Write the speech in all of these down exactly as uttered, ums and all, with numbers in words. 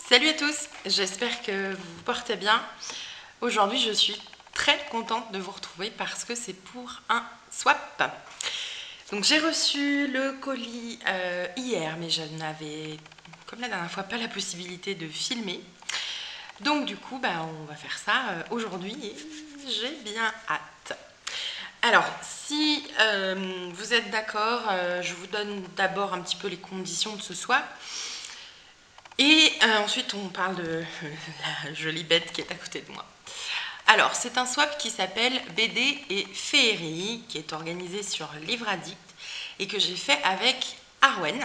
Salut à tous, j'espère que vous vous portez bien. Aujourd'hui, je suis très contente de vous retrouver parce que c'est pour un swap. Donc j'ai reçu le colis euh, hier, mais je n'avais, comme la dernière fois, pas la possibilité de filmer. Donc du coup, bah, on va faire ça euh, aujourd'hui et j'ai bien hâte. Alors, si euh, vous êtes d'accord, euh, je vous donne d'abord un petit peu les conditions de ce swap. Et euh, ensuite, on parle de la jolie bête qui est à côté de moi. Alors, c'est un swap qui s'appelle B D et Féerie, qui est organisé sur Livre Addict et que j'ai fait avec Arwen.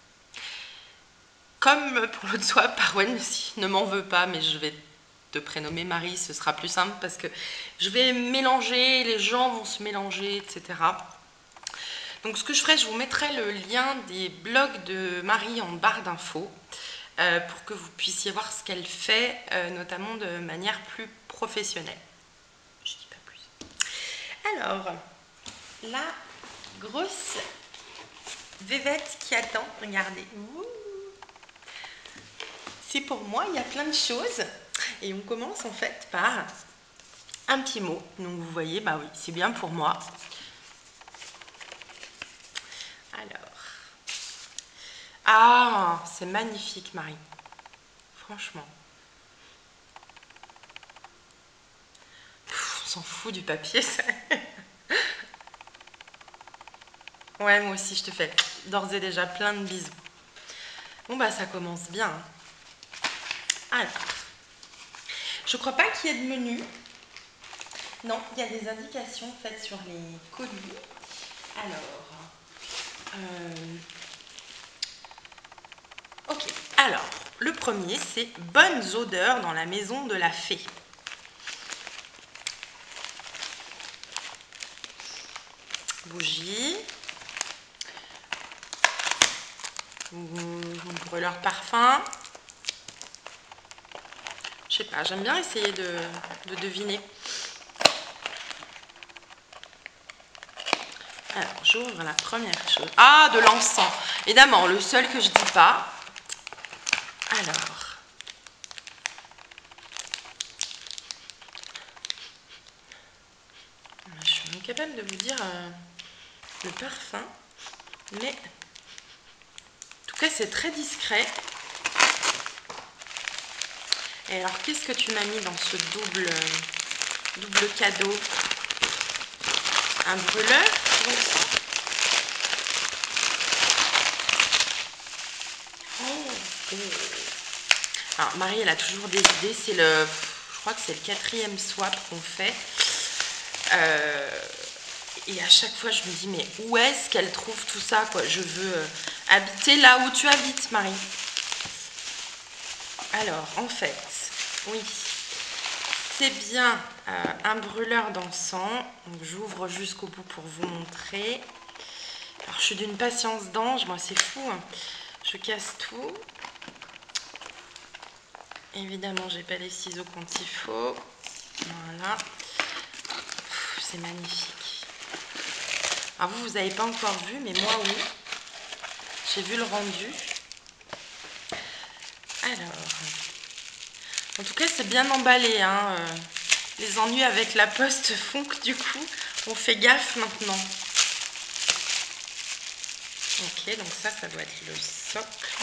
Comme pour l'autre swap, Arwen si, ne m'en veut pas, mais je vais te prénommer Marie, ce sera plus simple parce que je vais mélanger, les gens vont se mélanger, et cetera. Donc, ce que je ferai, je vous mettrai le lien des blogs de Marie en barre d'infos. Euh, pour que vous puissiez voir ce qu'elle fait, euh, notamment de manière plus professionnelle. Je dis pas plus. Alors, la grosse vévette qui attend, regardez. C'est pour moi, il y a plein de choses. Et on commence en fait par un petit mot. Donc vous voyez, bah oui, c'est bien pour moi. Alors. Ah, c'est magnifique, Marie. Franchement. Pff, on s'en fout du papier, ça. Ouais, moi aussi, je te fais d'ores et déjà plein de bisous. Bon, bah, ça commence bien. Alors, je crois pas qu'il y ait de menu. Non, il y a des indications faites sur les colis. Alors, euh, ok. Alors, le premier, c'est bonnes odeurs dans la maison de la fée. Bougie. Brûleur de parfum. Je sais pas, j'aime bien essayer de, de deviner. Alors, j'ouvre la première chose. Ah, de l'encens. Évidemment, le seul que je dis pas. Alors. Je suis incapable de vous dire euh, le parfum. Mais, en tout cas, c'est très discret. Et alors, qu'est-ce que tu m'as mis dans ce double, euh, double cadeau? Un brûleur? Oh. Alors, Marie, elle a toujours des idées. C'est le, je crois que c'est le quatrième swap qu'on fait. Euh, et à chaque fois, je me dis, mais où est-ce qu'elle trouve tout ça, quoi? Je veux euh, habiter là où tu habites, Marie. Alors, en fait, oui, c'est bien euh, un brûleur d'encens. Donc, j'ouvre jusqu'au bout pour vous montrer. Alors, je suis d'une patience d'ange, moi, c'est fou. Hein. Je casse tout. Évidemment, j'ai pas les ciseaux quand il faut. Voilà. C'est magnifique. Alors, vous, vous n'avez pas encore vu, mais moi, oui. J'ai vu le rendu. Alors, en tout cas, c'est bien emballé. Hein. Les ennuis avec la poste font que du coup, on fait gaffe maintenant. Ok, donc ça, ça doit être le socle.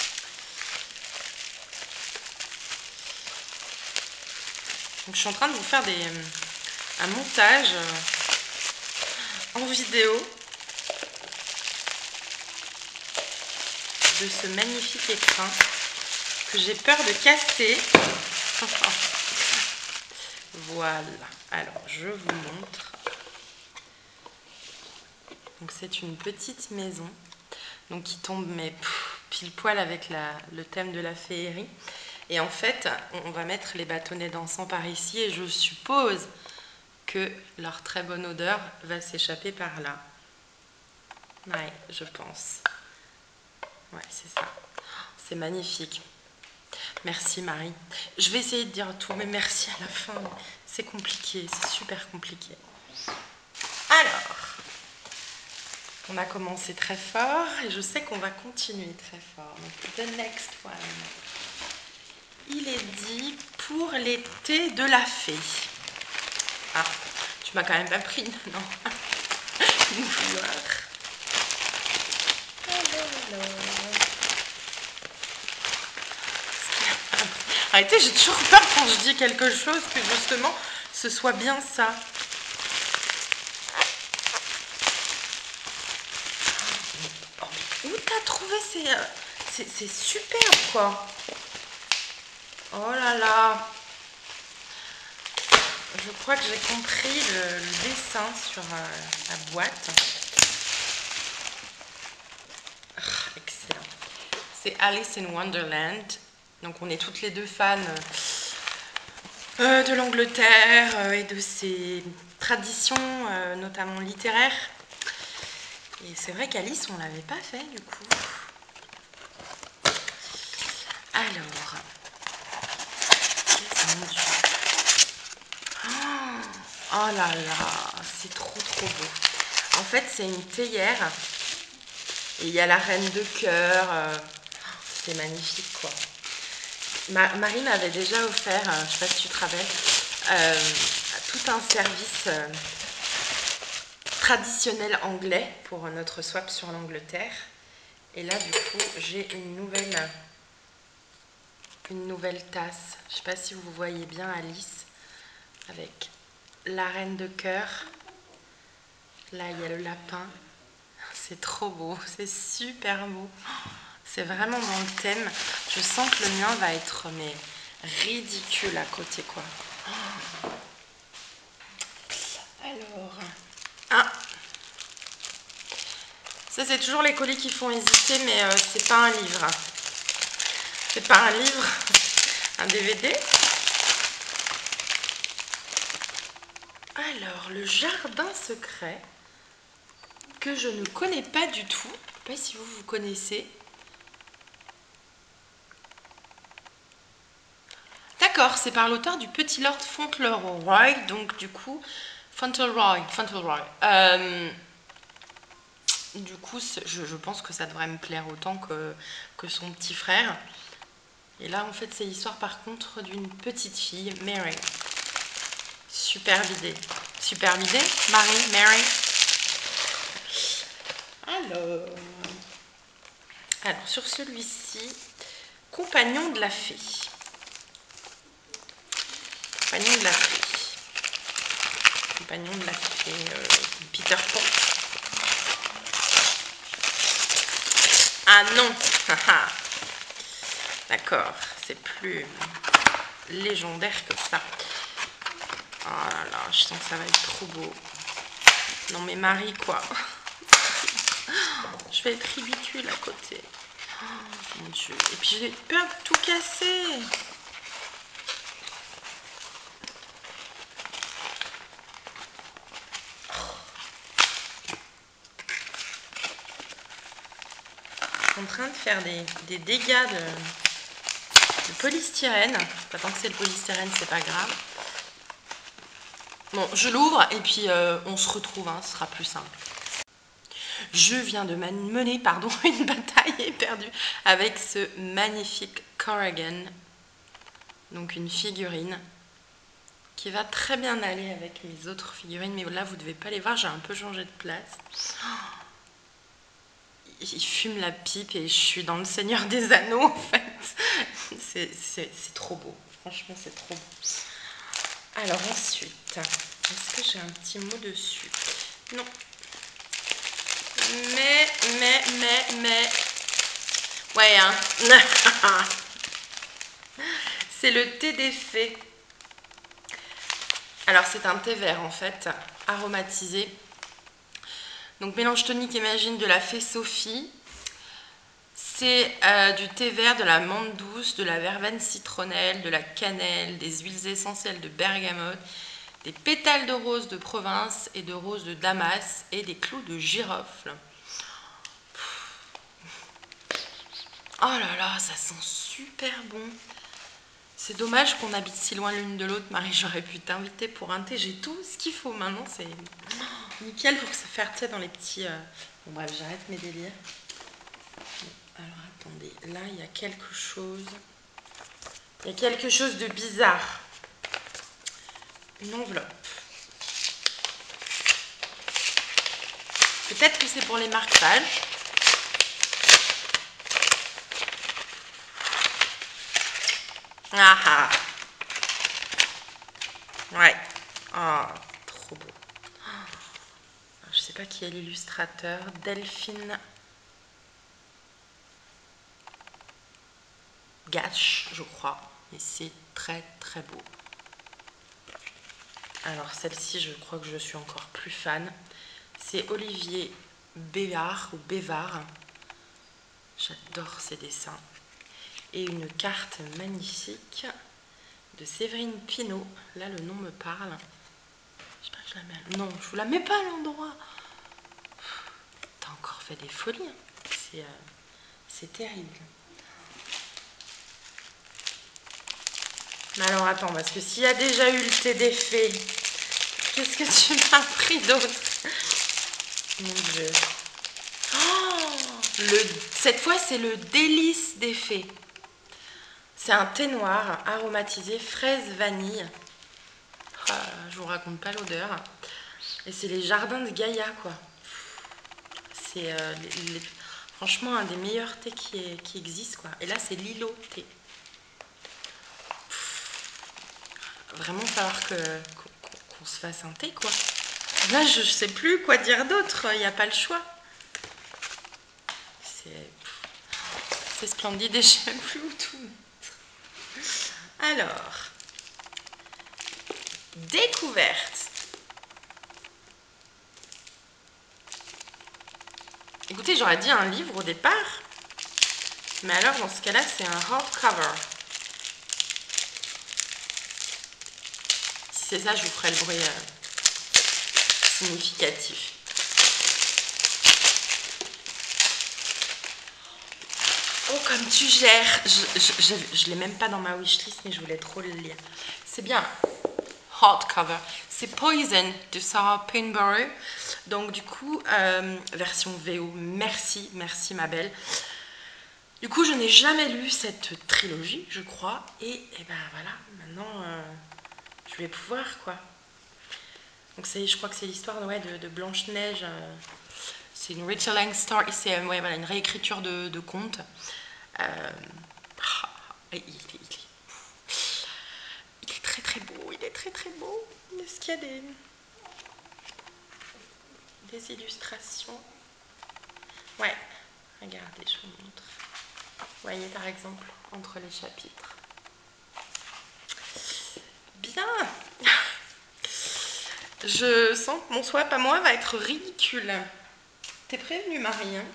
Donc, je suis en train de vous faire des, un montage en vidéo de ce magnifique écrin que j'ai peur de casser. Voilà. Alors, je vous montre. Donc, c'est une petite maison donc qui tombe mais pff, pile poil avec la, le thème de la féerie. Et en fait, on va mettre les bâtonnets d'encens par ici et je suppose que leur très bonne odeur va s'échapper par là. Ouais, je pense. Ouais, c'est ça. C'est magnifique. Merci Marie. Je vais essayer de dire tout, mais merci à la fin. C'est compliqué, c'est super compliqué. Alors, on a commencé très fort et je sais qu'on va continuer très fort. Donc, the next one. il est dit pour les thés de la fée. Ah, tu m'as quand même pas pris, non? Une couleur. Arrêtez, j'ai toujours peur quand je dis quelque chose que justement ce soit bien ça. Oh, où t'as trouvé ces... C'est superbe quoi. Oh là là. Je crois que j'ai compris le, le dessin sur euh, la boîte. Ah, excellent. C'est Alice in Wonderland. Donc on est toutes les deux fans euh, de l'Angleterre euh, et de ses traditions, euh, notamment littéraires. Et c'est vrai qu'Alice, on ne l'avait pas fait du coup. Alors, mon Dieu. Oh, oh là là, c'est trop trop beau. En fait, c'est une théière. Et il y a la reine de cœur. Euh, c'est magnifique quoi. Ma, Marie m'avait déjà offert, euh, je ne sais pas si tu te rappelles, euh, tout un service euh, traditionnel anglais pour notre swap sur l'Angleterre. Et là, du coup, j'ai une nouvelle, une nouvelle tasse. Je ne sais pas si vous voyez bien Alice avec la reine de cœur. Là, il y a le lapin. C'est trop beau, c'est super beau. C'est vraiment dans le thème. Je sens que le mien va être mais ridicule à côté quoi. Alors, ah, ça c'est toujours les colis qui font hésiter, mais euh, c'est pas un livre. C'est pas un livre, un D V D. Alors, le jardin secret que je ne connais pas du tout. Je ne sais pas si vous vous connaissez. D'accord, c'est par l'auteur du Petit Lord Fauntleroy, donc du coup, Fauntleroy, Fauntleroy. Euh, du coup, je, je pense que ça devrait me plaire autant que, que son petit frère. Et là, en fait, c'est l'histoire par contre d'une petite fille, Mary. Superbe idée. Superbe idée, Marie, Mary. Alors, alors sur celui-ci, Compagnon de la fée. Compagnon de la fée. Compagnon de la fée, euh, Peter Pan. Ah non. D'accord, c'est plus légendaire que ça. Oh là là, je sens que ça va être trop beau. Non mais Marie quoi. Je vais être ridicule à côté. Oh, mon Dieu. Et puis j'ai peur de tout casser. Je suis en train de faire des, des dégâts de, de polystyrène. Tant que c'est le polystyrène, c'est pas grave. Bon, je l'ouvre et puis euh, on se retrouve, hein, ce sera plus simple. Je viens de mener pardon, une bataille éperdue avec ce magnifique Corrigan, donc une figurine qui va très bien aller avec mes autres figurines, mais là vous ne devez pas les voir, j'ai un peu changé de place. Il fume la pipe et je suis dans le Seigneur des Anneaux en fait. C'est trop beau, franchement c'est trop beau. Alors ensuite, est-ce que j'ai un petit mot dessus? Non. Mais, mais, mais, mais... Ouais, hein. C'est le thé des fées. Alors, c'est un thé vert, en fait, aromatisé. Donc, mélange tonique et magique de la fée Sophie. C'est euh, du thé vert, de la menthe douce, de la verveine citronnelle, de la cannelle, des huiles essentielles de bergamote, des pétales de rose de province et de rose de Damas et des clous de girofle. Oh là là, ça sent super bon. C'est dommage qu'on habite si loin l'une de l'autre. Marie, j'aurais pu t'inviter pour un thé. J'ai tout ce qu'il faut maintenant. C'est nickel pour se faire thé dans les petits... Euh... Bon bref, j'arrête mes délires. Alors attendez, là il y a quelque chose. Il y a quelque chose de bizarre. Une enveloppe. Peut-être que c'est pour les marque-pages. Ah ah. Ouais. Oh, trop beau. Oh, je sais pas qui est l'illustrateur. Delphine Gache, je crois. Et c'est très très beau. Alors celle-ci, je crois que je suis encore plus fan. C'est Olivier Bévard ou Bévard. J'adore ses dessins. Et une carte magnifique de Séverine Pinault. Là, le nom me parle. Je sais pas que je la mets. Non, je vous la mets pas à l'endroit. T'as encore fait des folies. Hein. C'est euh, c'est terrible. Mais alors attends, parce que s'il y a déjà eu le thé des fées, qu'est-ce que tu m'as pris d'autre? Mon Dieu. Oh, le, cette fois, c'est le délice des fées. C'est un thé noir aromatisé fraise vanille. Oh, je vous raconte pas l'odeur. Et c'est les jardins de Gaïa, quoi. C'est euh, les, les, franchement un des meilleurs thés qui, est, qui existent, quoi. Et là, c'est Lilo thé. Vraiment falloir que qu'on qu'on se fasse un thé, quoi. Là, je sais plus quoi dire d'autre. Il n'y a pas le choix. C'est splendide et je sais plus où tout mettre. Alors, découverte. Écoutez, j'aurais dit un livre au départ, mais alors dans ce cas-là, c'est un hardcover. Si c'est ça, je vous ferai le bruit euh, significatif. Oh, comme tu gères. Je, je, je, je l'ai même pas dans ma wishlist, mais je voulais trop le lire. C'est bien. Hardcover. C'est Poison de Sarah Pinborough. Donc du coup, euh, version V O. Merci, merci ma belle. Du coup, je n'ai jamais lu cette trilogie, je crois. Et, et ben voilà, maintenant, euh, je vais pouvoir, quoi. Donc je crois que c'est l'histoire ouais, de, de Blanche-Neige. Euh, c'est une retelling story. C'est ouais, voilà, une réécriture de, de conte. Euh, il, il, il, il est très très beau. Il est très très beau. Est-ce qu'il y a des... des illustrations? Ouais, regardez, je vous montre. Vous voyez par exemple entre les chapitres. Bien. Je sens que mon swap à moi va être ridicule. T'es prévenue, Marie, hein?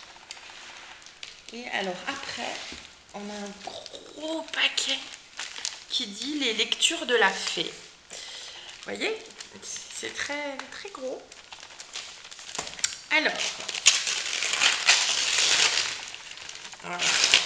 Et alors après, on a un gros paquet qui dit les lectures de la fée. Vous voyez, c'est très très gros. Alors, voilà.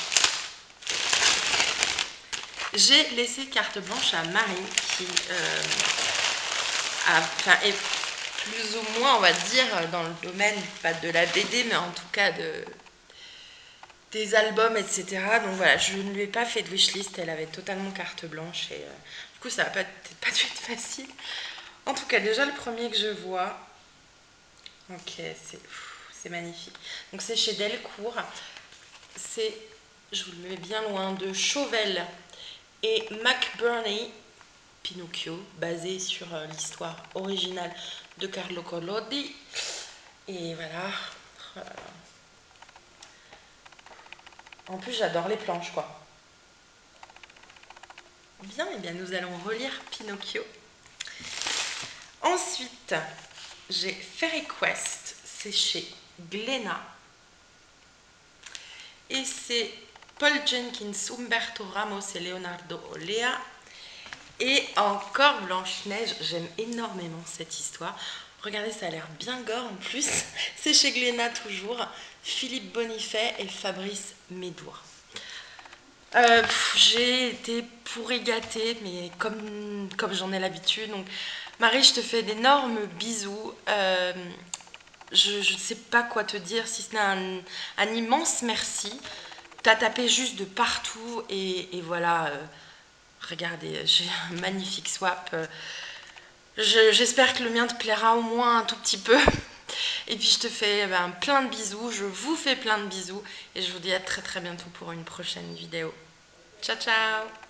J'ai laissé carte blanche à Marie qui euh, a, enfin, est plus ou moins, on va dire, dans le domaine, pas de la B D, mais en tout cas de, des albums, et cetera. Donc voilà, je ne lui ai pas fait de wishlist, elle avait totalement carte blanche et euh, du coup ça va peut-être pas dû être facile. En tout cas, déjà le premier que je vois, ok, c'est, c'est magnifique. Donc c'est chez Delcourt, c'est, je vous le mets bien loin, de Chauvel et McBurney, Pinocchio, basé sur euh, l'histoire originale de Carlo Collodi. Et voilà. Euh, en plus, j'adore les planches, quoi. Bien, et bien nous allons relire Pinocchio. Ensuite, j'ai Fairy Quest, c'est chez Glénat. Et c'est Paul Jenkins, Umberto Ramos et Leonardo Olea. Et encore Blanche-Neige, j'aime énormément cette histoire. Regardez, ça a l'air bien gore en plus. C'est chez Glénat toujours. Philippe Bonifay et Fabrice Médois. Euh, j'ai été pourri gâtée, mais comme, comme j'en ai l'habitude. Donc, Marie, je te fais d'énormes bisous. Euh, je ne sais pas quoi te dire, si ce n'est un, un immense merci. T'as tapé juste de partout et, et voilà. Euh, regardez, j'ai un magnifique swap. J'espère que le mien te plaira au moins un tout petit peu. Et puis je te fais ben, plein de bisous, je vous fais plein de bisous et je vous dis à très très bientôt pour une prochaine vidéo. Ciao ciao!